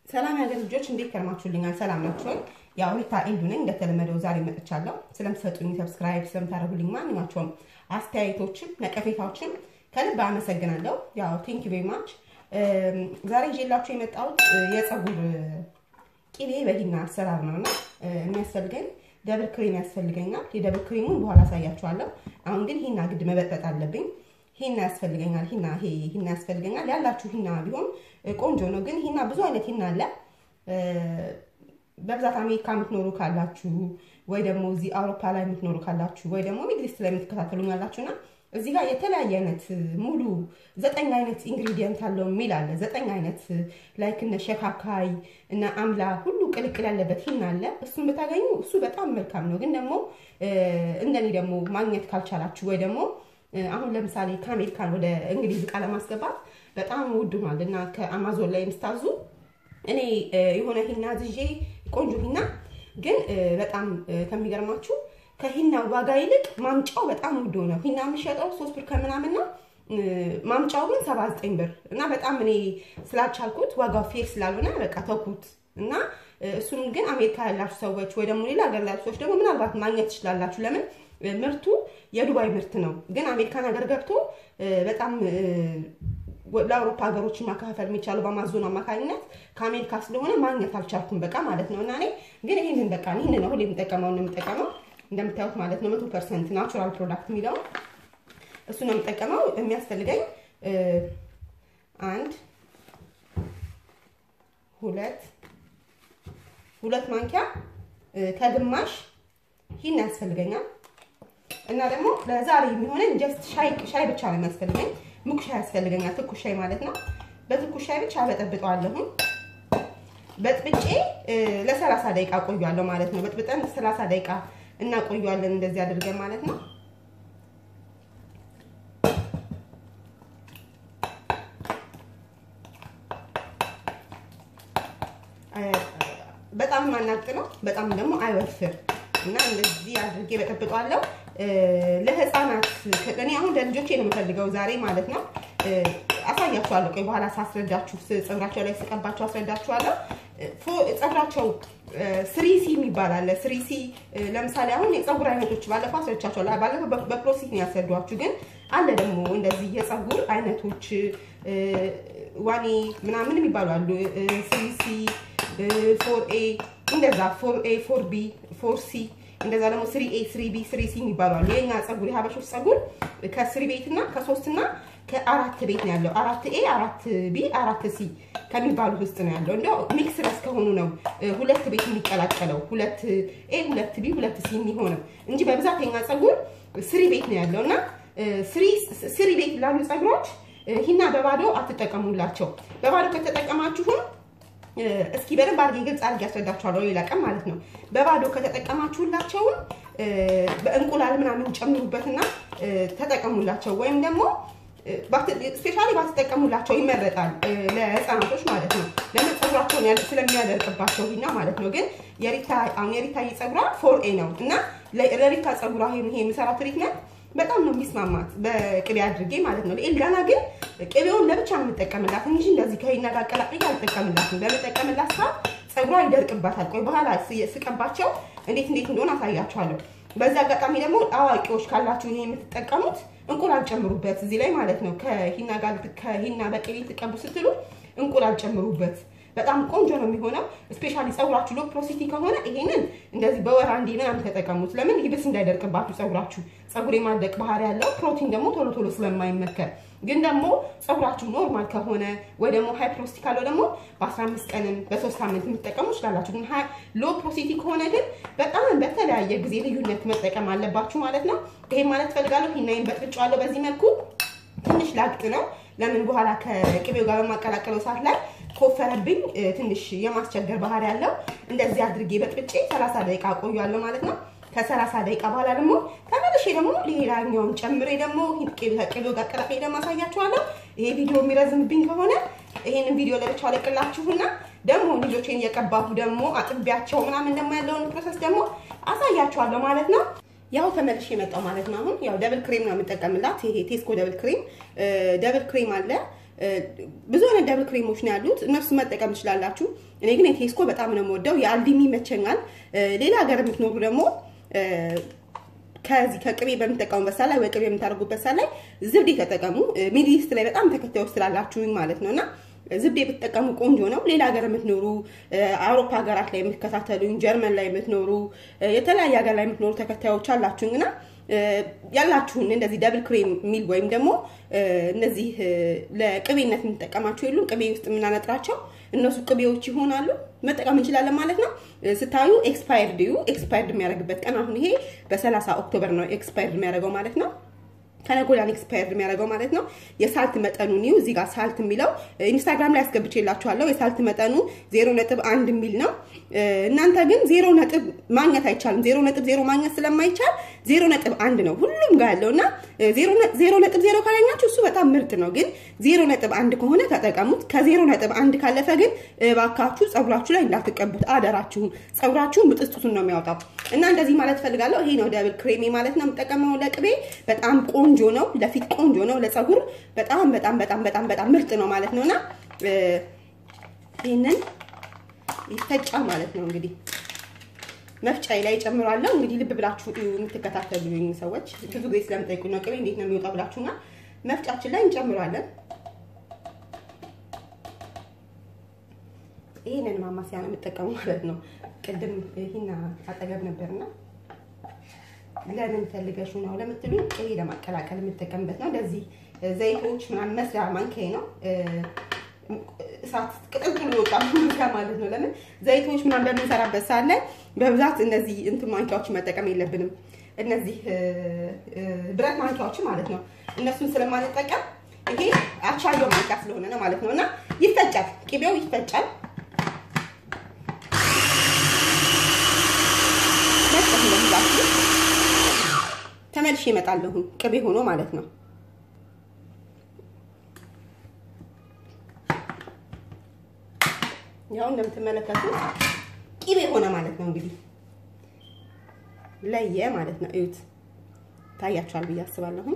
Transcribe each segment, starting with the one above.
ሰላም ያገር ልጆች እንዴት ከርማችሁልኛል? ሰላም ናችሁ ወይ? ያው ሪታ ኤንዱ ነኝ። እንደተለመደው ዛሬ መጥቻለሁ። ስለምትሰጡኝ ሰብስክራይብ ስለምታደርጉልኝ ማንኛቸውም አስተያየቶችም ነቀፌታዎችም ከልብ አመሰግናለሁ። ያው ቴንክ ዩ ቬሪ ማች። ዛሬ ይዤላችሁ የመጣሁት የፀጉር ቅቤ በሂና አሰራር ነውና የሚያስፈልገኝ ደብል ክሬም ያስፈልገኛል። የደብል ክሬሙን በኋላ አሳያችኋለሁ። አሁን ግን ሂና ግድ መበጠጥ አለብኝ። ሂና ያስፈልገኛል። ሂና ያስፈልገኛል። ያላችሁ ሂና ቢሆን ቆንጆ ነው። ግን ሂና ብዙ አይነት ሂና አለ። በብዛት አሜሪካ የምትኖሩ ካላችሁ ወይ ደግሞ እዚህ አውሮፓ ላይ የምትኖሩ ካላችሁ ወይ ደግሞ ሚድል ኢስት ላይ የምትከታተሉኝ ያላችሁና እዚህ ጋር የተለያየ አይነት ሙሉ 9 አይነት ኢንግሪዲየንት አለው የሚል አለ። 9 አይነት ላይክ እነ ሸካካይ እና አምላ ሁሉ ቅልቅል ያለበት ሂና አለ። እሱን ብታገኙ እሱ በጣም መልካም ነው። ግን ደግሞ እንደኔ ደግሞ ማግኘት ካልቻላችሁ ወይ ደግሞ አሁን ለምሳሌ ከአሜሪካን ወደ እንግሊዝ ዕቃ ለማስገባት በጣም ውድ ሆኗል እና ከአማዞን ላይ የምታዙ እኔ የሆነ ሂና ዝዤ ቆንጆ ሂና ግን በጣም ከሚገርማችሁ ከሂና ዋጋ ይልቅ ማምጫው በጣም ውድ ነው። ሂና የሚሸጠው 3 ብር ከምናምን ነው። ማምጫው ግን 79 ብር እና በጣም እኔ ስላልቻልኩት ዋጋው ፌር ስላልሆነ በቃ ተውኩት እና እሱን ግን አሜሪካ ያላችሁ ሰዎች ወይ ደግሞ ሌላ ሀገር ያላችሁ ሰዎች ደግሞ ምናልባት ማግኘት ትችላላችሁ። ለምን ምርቱ የዱባይ ምርት ነው። ግን አሜሪካን ሀገር ገብቶ በጣም ለአውሮፓ ሀገሮች ማከፋፈል የሚቻለው በአማዞን አማካኝነት ከአሜሪካ ስለሆነ ማግኘት አልቻልኩም በቃ ማለት ነው። እና እኔ ግን ይሄንን በቃ ይሄንን ነው ሁሌ የምጠቀመው እንደምታዩት ማለት ነው 100% ናቹራል ፕሮዳክት የሚለው እሱ ነው የምጠቀመው። የሚያስፈልገኝ 1 2 ማንኪያ ከግማሽ ሂና ያስፈልገኛል። እና ደግሞ ለዛሬ የሚሆነን ጀስት ሻይ ብቻ ነው የሚያስፈልገኝ። ሙቅ ሻይ ያስፈልገኛል፣ ትኩስ ሻይ ማለት ነው። በትኩስ ሻይ ብቻ በጠብጠዋለሁ። በጥብጬ ለ30 ደቂቃ ቆያለሁ ማለት ነው። በጥብጠን 30 ደቂቃ እናቆያለን እንደዚህ አድርገን ማለት ነው። በጣም ማናቅ ነው፣ በጣም ደግሞ አይወፍር እና እንደዚህ አድርጌ በጠብጠዋለሁ። ለህፃናት እኔ አሁን ለልጆቼ ነው የምፈልገው ዛሬ ማለት ነው። አሳያችኋለሁ ቆይ በኋላ ሳስረዳችሁ ፀጉራቸው ላይ ስቀባቸው አስረዳችኋለሁ። ፀጉራቸው ስሪሲ የሚባል አለ። ስሪሲ ለምሳሌ አሁን የፀጉር አይነቶች ባለፈው አስረዳችኋለሁ። ባለፈው በፕሮሰስ ነው ያስረዳችሁ። ግን አለ ደግሞ እንደዚህ የፀጉር አይነቶች ዋኒ ምናምን የሚባሉ አሉ። ስሪሲ 4A እንደዛ 4A 4B 4C እንደዛ ደግሞ 3A 3B 3C የሚባሉ አሉ። የኛ ፀጉር የሀበሾች ፀጉር ከ3 ቤት እና ከ3 እና ከ4 ቤት ነው ያለው። 4A 4B 4C ከሚባሉት ውስጥ ነው ያለው። እንደው ሚክስ ከሆኑ ነው 2 ቤት የሚቀላቀለው 2A 2B 2C የሚሆነው እንጂ በብዛት የኛ ፀጉር 3 ቤት ነው ያለውና 3 ቤት ላሉ ፀጉሮች ሂና በባዶ አትጠቀሙላቸው። በባዶ ከተጠቀማችሁም እስኪ በደንብ አድርጌ ግልጽ አድርጌ ያስረዳችኋለሁ ሌላ ቀን ማለት ነው። በባዶ ከተጠቀማችሁላቸው በእንቁላል ምናምን ጨምሩበትና ተጠቀሙላቸው። ወይም ደግሞ ስፔሻሊ ባትጠቀሙላቸው ይመረጣል ለህፃናቶች ማለት ነው። ለምን ፀጉራቸውን ስለሚያደርቅባቸው ሂና ማለት ነው። ግን የሪታ ፀጉሯ 4A ነው እና ለሪታ ፀጉሯ ይሄ የምሰራው ትሪትመንት በጣም ነው የሚስማማት በቅቤ አድርጌ ማለት ነው። ለኤልዳና ግን ቅቤውን ለብቻ ነው የምጠቀምላት እንጂ እንደዚህ ከሂና ጋር ቀላቅዬ አልጠቀምላትም። በመጠቀምላት ሰዓት ፀጉሯ ይደርቅባታል። ቆይ በኋላ ስቀባቸው እንዴት እንደሆነ አሳያችኋለሁ። በዛ አጋጣሚ ደግሞ አዋቂዎች ካላችሁ ይሄ የምትጠቀሙት እንቁላል ጨምሩበት እዚህ ላይ ማለት ነው። ከሂና በቅቤ ትቀቡ ስትሉ እንቁላል ጨምሩበት። በጣም ቆንጆ ነው የሚሆነው። ስፔሻሊ ፀጉራችሁ ሎ ፕሮሲቲ ከሆነ ይሄንን እንደዚህ በወር አንዴ ምናምን ተጠቀሙት። ለምን ይብስ እንዳይደርቅባችሁ ፀጉራችሁ። ፀጉር የማድረቅ ባህሪ ያለው ፕሮቲን ደግሞ ቶሎ ስለማይመከር። ግን ደግሞ ፀጉራችሁ ኖርማል ከሆነ ወይ ደግሞ ሃይ ፕሮሲቲ ካለው ደግሞ በ15 ቀንም በ3 ሳምንት የምትጠቀሙ ይችላልላችሁ። ግን ሎ ፕሮሲቲ ከሆነ ግን በጣም በተለያየ ጊዜ ልዩነት መጠቀም አለባችሁ ማለት ነው። ይሄ ማለት ፈልጋለሁ። ሂናዬን በጥብጫለሁ በዚህ መልኩ ትንሽ ላግጥ ነው። ለምን በኋላ ከቅቤው ጋር በማቀላቀለው ሰዓት ላይ ኮፈረብኝ ትንሽ የማስቸገር ባህሪ ያለው። እንደዚህ አድርጌ በጥብጬ 30 ደቂቃ ቆያለሁ ማለት ነው። ከ30 ደቂቃ በኋላ ደግሞ ተመልሼ ደግሞ ሌላኛውን ጨምሬ ደግሞ ቅቤው ጋር ቀላቅዬ ደግሞ አሳያችኋለሁ። ይሄ ቪዲዮ የሚረዝምብኝ ከሆነ ይሄንን ቪዲዮ ለብቻው አለቅላችሁና ደግሞ ልጆቼን እየቀባሁ ደግሞ አጥቢያቸው ምናምን ደግሞ ያለውን ፕሮሰስ ደግሞ አሳያችኋለሁ ማለት ነው። ያው ተመልሼ መጣሁ ማለት ነው። አሁን ያው ደብል ክሬም ነው የምጠቀምላት። ይሄ ቴስኮ ደብል ክሬም አለ ብዙ አይነት ደብል ክሬሞች ነው ያሉት እነሱ መጠቀም ትችላላችሁ እኔ ግን የቴስኮ በጣም ነው የምወደው የአልዲሚ ይመቸኛል ሌላ ሀገር የምትኖሩ ደግሞ ከዚህ ከቅቤ በመጠቀሙበት ሰዓት ላይ ወይ ቅቤ የምታደርጉበት ሰዓት ላይ ዝብዴ ተጠቀሙ ሚድል ኢስት ላይ በጣም ተከታዮች ስላላችሁኝ ማለት ነውና ዝብዴ ብትጠቀሙ ቆንጆ ነው ሌላ ሀገር የምትኖሩ አውሮፓ ሀገራት ላይ የምትከታተሉኝ ጀርመን ላይ የምትኖሩ የተለያየ ሀገር ላይ የምትኖሩ ተከታዮች አላችሁኝና ያላችሁን እንደዚህ ደብል ክሬም ሚል ወይም ደግሞ እነዚህ ለቅቤነት የምንጠቀማቸው የሉም ቅቤ ውስጥ የምናነጥራቸው እነሱ ቅቤዎች ይሆናሉ መጠቀም እንችላለን ማለት ነው ስታዩ ኤክስፓየርድ የሚያደርግበት ቀን አሁን ይሄ በ30 ኦክቶበር ነው ኤክስፓየርድ የሚያደርገው ማለት ነው ከነጎላን ኤክስፓየርድ የሚያደርገው ማለት ነው የሳልት መጠኑ ነው እዚህ ጋር ሳልት የሚለው ኢንስታግራም ላይ አስገብቼላችኋለሁ የሳልት መጠኑ 0.1 ሚል ነው እናንተ ግን 0 ማግኘት አይቻልም 0.0 ማግኘት ስለማይቻል 0.1 ነው ሁሉም ጋር ያለውና 0.0 ካላኛችሁ እሱ በጣም ምርጥ ነው ግን 0.1 ከሆነ ተጠቀሙት ከ0.1 ካለፈ ግን ባካችሁ ጸጉራችሁ ላይ እንዳትቀቡት አደራችሁ ጸጉራችሁ ምጥስጡን ነው የሚያወጣው እና እንደዚህ ማለት ፈልጋለሁ ይሄ ነው ደብል ክሬሚ ማለት ነው የምጠቀመው ለቅቤ በጣም ቆንጆ ነው ለፊት ቆንጆ ነው ለጸጉር በጣም ምርጥ ነው ማለት ነውና ይሄንን ይፈጫል ማለት ነው እንግዲህ መፍጫዬ ላይ ጨምራለሁ እንግዲህ ልብ ብላችሁ የምትከታተሉኝ ሰዎች ብዙ ጊዜ ስለምጠይቁኝ ነው ቅቤ እንዴት ነው የሚወጣው ብላችሁና መፍጫችን ላይ እንጨምራለን ይሄንን ማማሲያ ነው የምጠቀመው ማለት ነው ቅድም ይሄና አጠገብ ነበርና ለምን ፈልገሽ ነው ለምትሉኝ ይሄ ለማቀላቀል የምጠቀምበት ነው እንደዚህ ዘይቶች ምናምን መስሪያ ማንኪያ ነው እሳት ቅጥል ይወጣ ማለት ነው ለምን ዘይቶች ምናምን በምንሰራበት ሰዓት ላይ በብዛት እነዚህ እንትን ማንኪያዎች መጠቀም የለብንም እነዚህ ብረት ማንኪያዎች ማለት ነው እነሱን ስለማንጠቀም ይሄ አቻሎ ማንኪያ ስለሆነ ነው ማለት ነውና ይፈጫል ቅቤው ይፈጫል ተመልሼ እመጣለሁ ቅቤ ሆኖ ማለት ነው ያው እንደምትመለከቱት ቅቤ ሆነ ማለት ነው እንግዲህ ለየ ማለት ነው እዩት ታያችኋል ብዬ አስባለሁ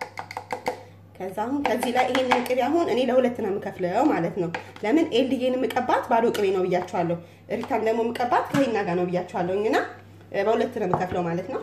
ከዚህ ላይ ይሄንን ቅቤ አሁን እኔ ለሁለት ነው የምከፍለው ማለት ነው ለምን ኤልዲዬን የምቀባት ባዶ ቅቤ ነው ብያችኋለሁ ሪታን ደግሞ የምቀባት ከሂና ጋር ነው ብያችኋለሁና በሁለት ነው የምከፍለው ማለት ነው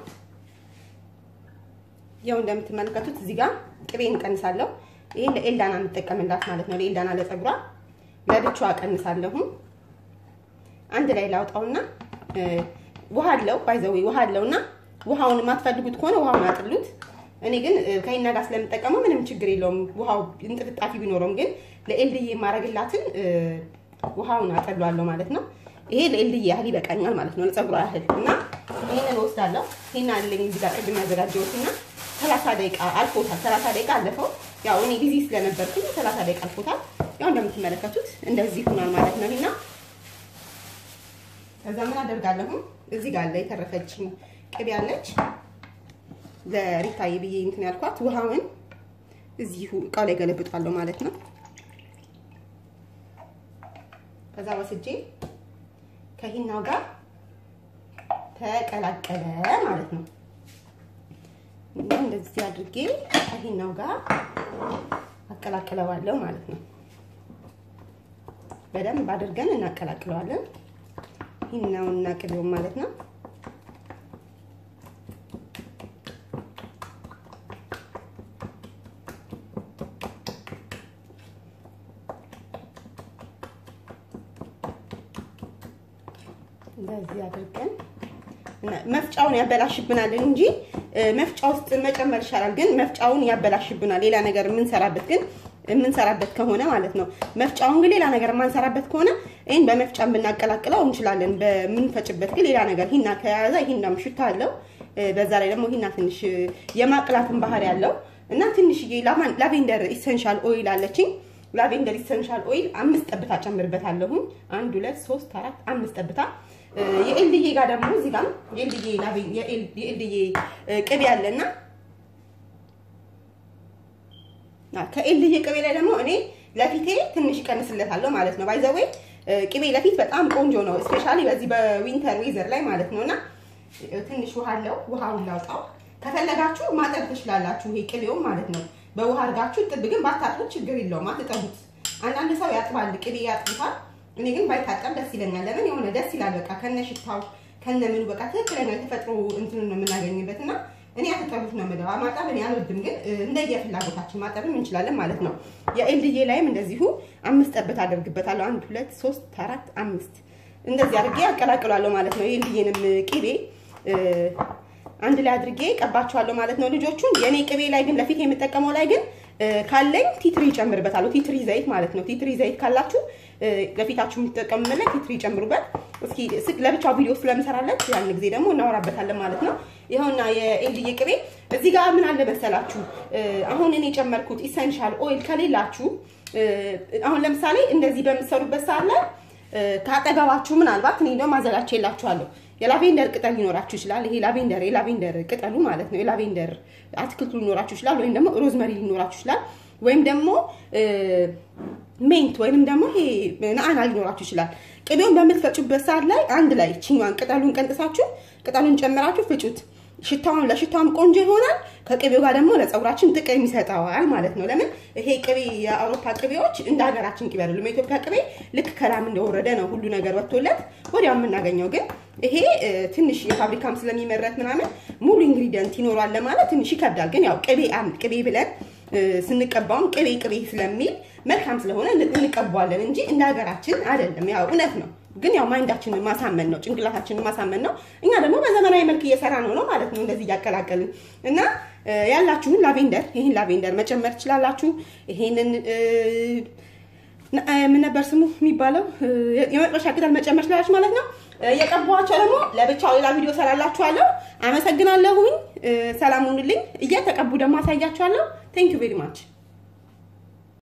ያው እንደምትመለከቱት እዚህ ጋር ቅቤን ቀንሳለሁ ይሄ ለኤልዳና የምጠቀምላት ማለት ነው ለኤልዳና ለጸጉሯ ለብቻዋ ቀንሳለሁ አንድ ላይ ላውጣውና ውሃ አለው ባይዘው ውሃ አለውና ውሃውን ማትፈልጉት ከሆነ ውሃውን አጥሉት እኔ ግን ከሂና ጋር ስለምጠቀመው ምንም ችግር የለውም ውሃው እንጥፍጣፊ ቢኖርም ግን ለኤልዲዬ ማረግላትን ውሃውን አጥሏለሁ ማለት ነው ይሄ ለኤልዲዬ ያህል ይበቃኛል ማለት ነው ለጸጉሯ ያህልና ይሄንን ወስዳለሁ ሂና አለኝ እዚህ ጋር ቅድም ያዘጋጀሁትና 30 ደቂቃ አልፎታል 30 ደቂቃ አለፈው ያው እኔ ቢዚ ስለነበርኩኝ 30 ደቂቃ አልፎታል ያው እንደምትመለከቱት እንደዚህ ሆኗል ማለት ነው እና ከዛ ምን አደርጋለሁ እዚህ ጋር ላይ ተረፈችኝ ቅቤ ያለች ለሪታዬ ብዬ እንትን ያልኳት ውሃውን እዚሁ እቃው ላይ ገለብጣለሁ ማለት ነው ከዛ ወስጄ ከሂናው ጋር ተቀላቀለ ማለት ነው እንደዚህ አድርጌ ከሂናው ጋር አቀላቅለዋለሁ ማለት ነው በደንብ አድርገን እናቀላቅለዋለን ሂናውና ቅቤው ማለት ነው እንደዚህ አድርገን መፍጫውን ያበላሽብናል እንጂ መፍጫ ውስጥ መጨመር ይሻላል ግን መፍጫውን ያበላሽብናል ሌላ ነገር የምንሰራበት ከሆነ ማለት ነው መፍጫውን ግን ሌላ ነገር ማንሰራበት ከሆነ ይሄን በመፍጫም ብናቀላቅለው እንችላለን በምንፈጭበት ግን ሌላ ነገር ሂና ከያዘ ሂናም ሽታ አለው በዛ ላይ ደግሞ ሂና ትንሽ የማቅላትን ባህሪ ያለው እና ትንሽዬ ላቬንደር ኢሰንሻል ኦይል አለችኝ ላቬንደር ኢሰንሻል ኦይል 5 ጠብታ ጨምርበታለሁ 1 2 3 4 5 ጠብታ የኤልዲዬ ጋር ደግሞ እዚህ ጋር የኤልዲዬ ቅቤ አለና ከኤልዲዬ ቅቤ ላይ ደግሞ እኔ ለፊቴ ትንሽ ቀንስለታለሁ ማለት ነው ባይዘዌ ቅቤ ለፊት በጣም ቆንጆ ነው ስፔሻሊ በዚህ በዊንተር ዌዘር ላይ ማለት ነውና ትንሽ ውሃ አለው ውሃውን ላውጣው ከፈለጋችሁ ማጠብ ትችላላችሁ ይሄ ቅቤው ማለት ነው በውሃ አድርጋችሁ ጥብ ግን ባታጥቡት ችግር የለውም አትጠቡት አንዳንድ ሰው ያጥባል ቅቤ ያጥፋል እኔ ግን ባይታጠብ ደስ ይለኛል ለምን የሆነ ደስ ይላል በቃ ከነሽታው ከነምኑ በቃ ትክክለኛ የተፈጥሮ እንትን ነው የምናገኝበትና እኔ አትጠቡት ነው የምለው ማጠብ እኔ አልወድም ግን እንደየፍላጎታችን ማጠብም እንችላለን ማለት ነው የኤልዲዬ ላይም እንደዚሁ 5 ጠብታ አደርግበታለሁ 1 2 3 4 5 እንደዚህ አድርጌ አቀላቅላለሁ ማለት ነው የኤልዲዬንም ቅቤ አንድ ላይ አድርጌ ቀባቸዋለሁ ማለት ነው ልጆቹን የኔ ቅቤ ላይ ግን ለፊት የምጠቀመው ላይ ግን ካለኝ ቲትሪ ጨምርበታለሁ ቲትሪ ዘይት ማለት ነው ቲትሪ ዘይት ካላችሁ ለፊታችሁ የምትጠቀሙበት ቲትሪ ጨምሩበት እስኪ ለብቻው ቪዲዮ ስለምሰራለት ያን ጊዜ ደግሞ እናወራበታለን ማለት ነው ይሄውና የኤልዲዬ ቅቤ እዚህ ጋር ምን አለ መሰላችሁ አሁን እኔ ጨመርኩት ኢሰንሻል ኦይል ከሌላችሁ አሁን ለምሳሌ እንደዚህ በመሰሩበት ሰዓት ላይ ካጠገባችሁ ምናልባት እኔ ደግሞ አዘጋጅቼላችኋለሁ የላቬንደር ቅጠል ሊኖራችሁ ይችላል ይሄ የላቬንደር ቅጠሉ ማለት ነው የላቬንደር አትክልቱ ሊኖራችሁ ይችላል ወይም ደግሞ ሮዝመሪ ሊኖራችሁ ይችላል ወይም ደግሞ ሜንት ወይንም ደግሞ ይሄ ናአና ሊኖራችሁ ይችላል ቅቤውን በምትፈጩበት ሰዓት ላይ አንድ ላይ ቺኛን ቅጠሉን ቀንጥሳችሁ ቅጠሉን ጨምራችሁ ፍጩት ለሽታውም ቆንጆ ይሆናል ከቅቤው ጋር ደግሞ ለፀጉራችን ጥቅም ይሰጣዋል ማለት ነው ለምን ይሄ ቅቤ የአውሮፓ ቅቤዎች እንደ ሀገራችን ቅቤ አይደለም የኢትዮጵያ ቅቤ ልክ ከላም እንደወረደ ነው ሁሉ ነገር ወጥቶለት ወዲያው የምናገኘው ግን ይሄ ትንሽ የፋብሪካም ስለሚመረት ምናምን ሙሉ ኢንግሪዲየንት ይኖራል ለማለት ትንሽ ይከብዳል ግን ያው ቅቤ ብለን ስንቀባውም ቅቤ ስለሚል መልካም ስለሆነ እንቀባዋለን እንጂ እንደ ሀገራችን አይደለም ያው እውነት ነው ግን ያው ማይንዳችንን ማሳመን ነው ጭንቅላታችንን ማሳመን ነው እኛ ደግሞ በዘመናዊ መልክ እየሰራ ነው ማለት ነው እንደዚህ ያቀላቀልን እና ያላችሁን ይሄን ላቬንደር መጨመር ትችላላችሁ ይሄንን ምን ነበር ስሙ የሚባለው የመጥበሻ ቅጠል መጨመር ትችላላችሁ ማለት ነው የቀባዋቸው ደግሞ ለብቻው ሌላ ቪዲዮ ሰራላችኋለሁ አመሰግናለሁኝ ሰላም ሁኑልኝ እየተቀቡ ደግሞ አሳያችኋለሁ ቴንክ ዩ ቬሪ ማች